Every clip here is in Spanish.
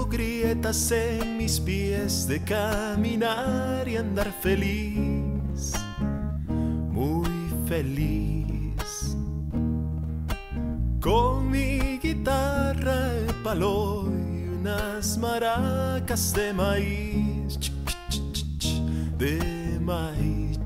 grietas en mis pies de caminar y andar feliz, muy feliz. Con mi guitarra de palo y unas maracas de maíz, de maíz.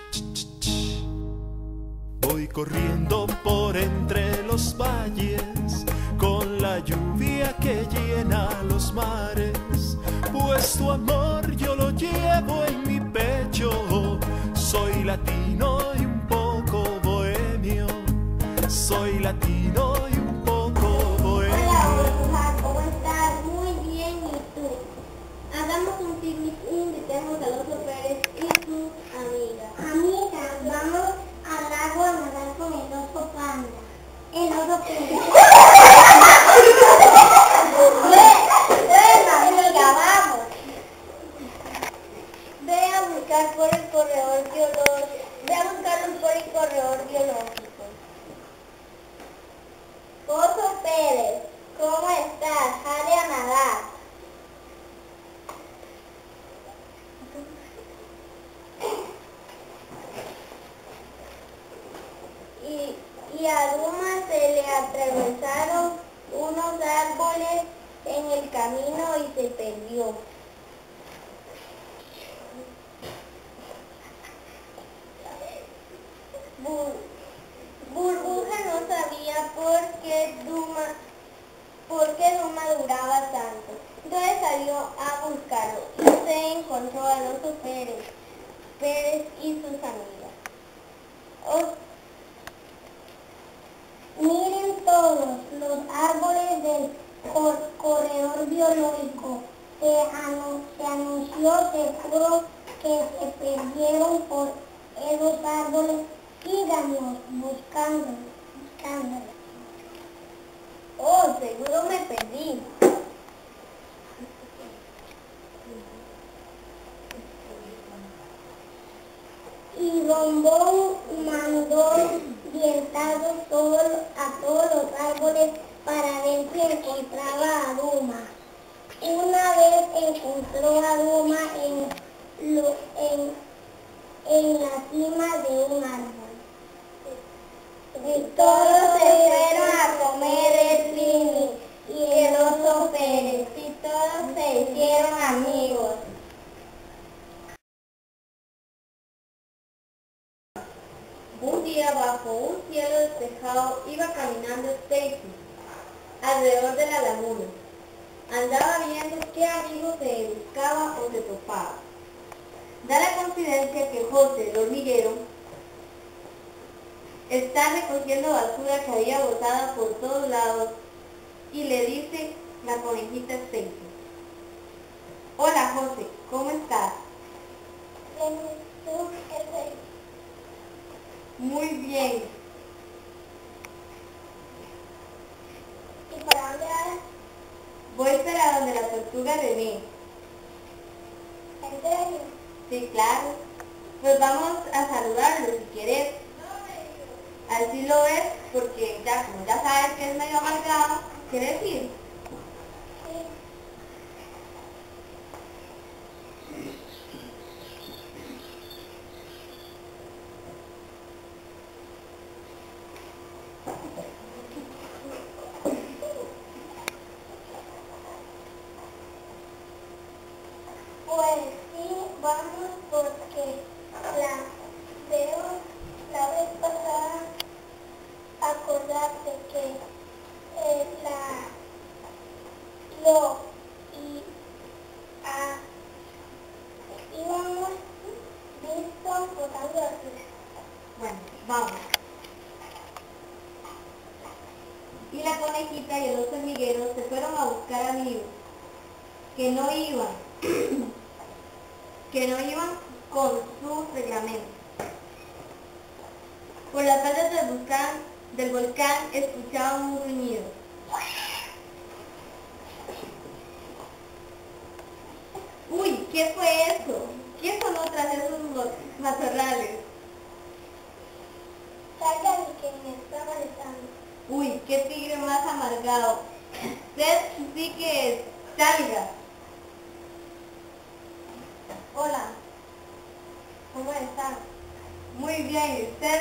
Voy corriendo por entre los valles con la lluvia que llena los mares, pues tu amor yo lo llevo en mi pecho. Soy latino y un poco bohemio, soy latino y un poco bohemio. Hola, Burbuja, ¿cómo estás? Muy bien, ¿y tú? Hagamos un picnic y invitemos al Oso Pérez y sus amigas. Amigas, vamos al lago a nadar con el oso panda. El oso Pérez. Ven, amiga, vamos. Ve a buscar por el corredor biológico. Ve a buscarlos por el corredor biológico. Oso Pérez, ¿cómo estás? Sale a nadar. Y a Duma se le atravesaron unos árboles en el camino y se perdió. Burbuja no sabía por qué Duma duraba tanto. Entonces salió a buscarlo y se encontró al Oso Pérez y sus amigas. Miren todos los árboles del corredor biológico. Se anunció seguro que se perdieron por esos árboles. Síganos buscándolos. Oh, seguro me perdí. Y Bombón mandó dientados a todos los árboles para ver si encontraba a Duma. Una vez encontró a Duma en la cima de un árbol. Y todos se fueron a comer el picnic y el Oso Pérez, y todos se hicieron amigos. Un día, bajo un cielo despejado, iba caminando Stacy alrededor de la laguna. Andaba viendo qué amigos se buscaba o se topaba. Da la coincidencia que José, el hormiguero, está recogiendo basura que había botada por todos lados y le dice la conejita Stacy: hola José, ¿cómo estás? Muy bien. ¿Y para dónde vas? Voy para donde la tortuga René. ¿En serio? Sí, claro. Pues vamos a saludarlo si quieres. Así lo ves, porque como ya sabes que es medio amargado, ¿quieres ir? Sí. Pues sí, vamos porque la vez pasada, acordate que yo íbamos listos botando así. Bueno, vamos. Y la conejita y el oso hormiguero se fueron a buscar amigos que no iban con sus reglamentos. Por las faldas del volcán escuchaban un gruñido. Uy, ¿qué fue eso? ¿Quién sonó tras esos matorrales? Salgan que me está molestando. Uy, qué tigre más amargado. Usted sí que es. salga. Hola, ¿cómo está? Muy bien, ¿y usted?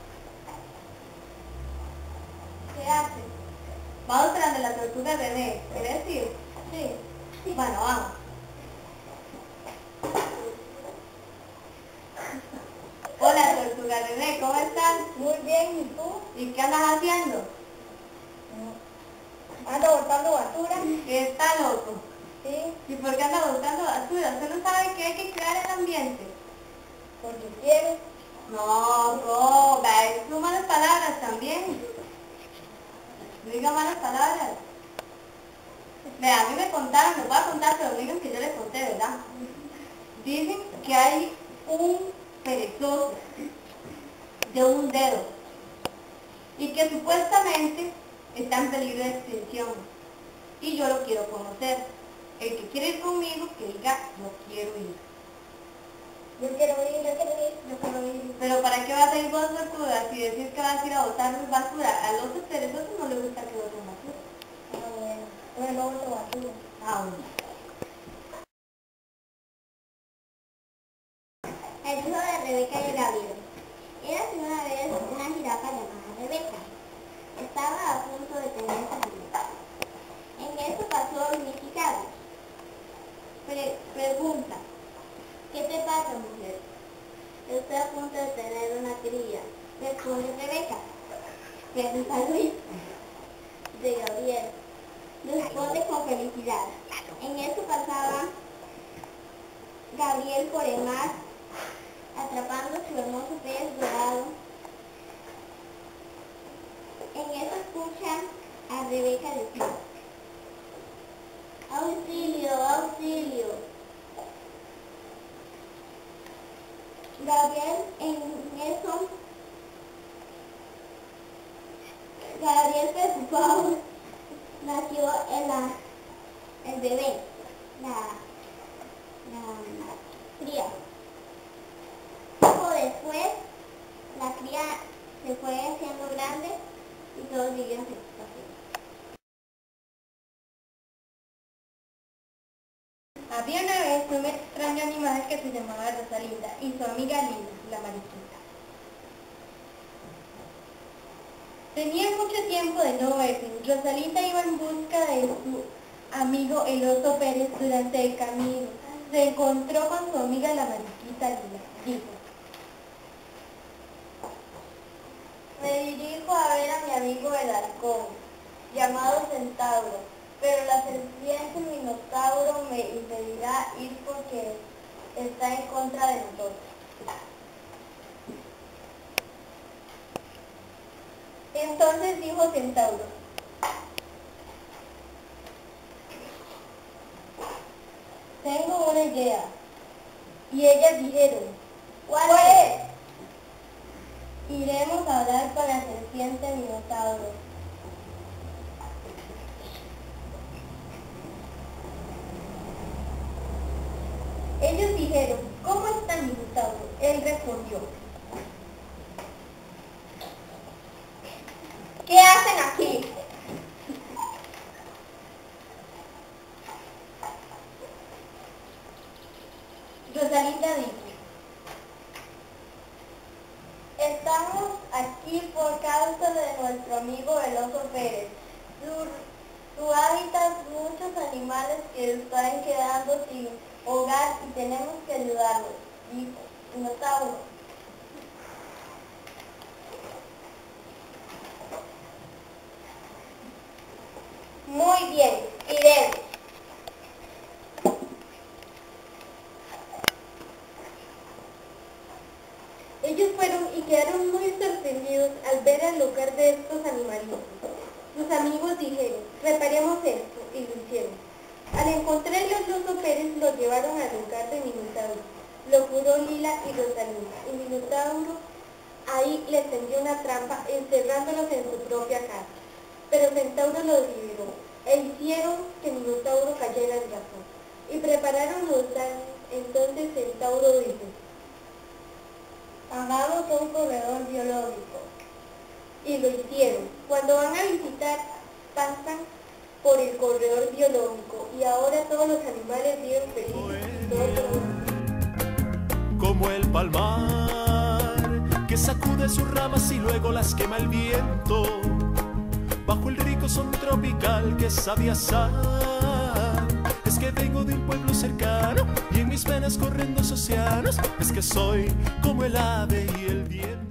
¿Qué hace? Vamos tras de la tortuga bebé, ¿quieres ir? Sí. Bueno, vamos. Hola, tortuga bebé, ¿cómo estás? Muy bien, ¿y tú? ¿Y qué andas haciendo? Ando botando basura. ¿Qué está loco? Sí, ¿Y por qué anda botando basura? ¿Usted no sabe que hay que cuidar el ambiente? porque quiero. No, vea, son malas palabras también. No diga malas palabras. Vea, a mí me contaron, les voy a contar, pero digan que yo les conté, ¿verdad? Dicen que hay un perezoso de un dedo y que supuestamente está en peligro de extinción y yo lo quiero conocer. El que quiere ir conmigo, que diga, yo quiero ir. Yo quiero ir, yo quiero ir. Yo quiero ir. Pero ¿para qué vas a ir vos, tortuga? Si decís que vas a ir a botar basura, a los perezosos no les gusta que boten basura. Bueno, no boto basura. Ah, bueno. El hijo de Rebeca y Gabriel. Érase una vez una jirafa llamada Rebeca. Estaba a punto de tener familia. En eso pasó Mickey Gabriel. Pregunta, ¿qué te pasa, mujer? Estoy a punto de tener una cría. Responde Rebeca. Pregunta Luis de Gabriel. Responde con felicidad. En eso pasaba Gabriel por el mar, atrapando su hermoso pez dorado. En eso escucha a Rebeca decir: ¡auxilio, auxilio! Gabriel preocupado, nació el bebé, la cría. Poco después, la cría se fue haciendo grande y todos siguieron su situación. Había una vez un extraño animal que se llamaba Rosalinda y su amiga Lina, la mariquita. Tenían mucho tiempo de no verse. Rosalinda iba en busca de su amigo el oso Pérez durante el camino. Se encontró con su amiga la mariquita Lina. Dijo: me dirijo a ver a mi amigo el halcón, llamado Centauro, pero la serpiente Minotauro me impedirá ir porque está en contra de nosotros. Entonces dijo Centauro: tengo una idea. Y ellas dijeron: ¿cuál es? Iremos a hablar con la serpiente Minotauro. Ellos dijeron: ¿cómo está Minotauro? Él respondió: ¿qué hacen aquí? Rosalinda dijo: estamos aquí por causa de nuestro amigo el oso Pérez. Su hábitat, muchos animales que están quedando sin hogar y tenemos que ayudarlos, dijo Minotauro. Muy bien, iremos. Ellos fueron y quedaron muy sorprendidos al ver el lugar de estos animalitos. Sus amigos dijeron: reparemos esto, y lo hicieron. Al encontrar el oso Pérez lo llevaron al lugar de Minotauro. Lo curó Lila y Rosalinda, y Minotauro ahí les tendió una trampa encerrándolos en su propia casa. Pero Centauro los liberó e hicieron que Minotauro cayera en razón. Y prepararon los daños. Entonces Centauro dijo: hagamos un corredor biológico. Y lo hicieron. Cuando van a visitar, pasan por el corredor biológico y ahora todos los animales viven felices y todo por como el palmar que sacude sus ramas y luego las quema el viento, bajo el rico son tropical que sabe asar. Es que vengo de un pueblo cercano y en mis venas corren dos océanos, es que soy como el ave y el viento.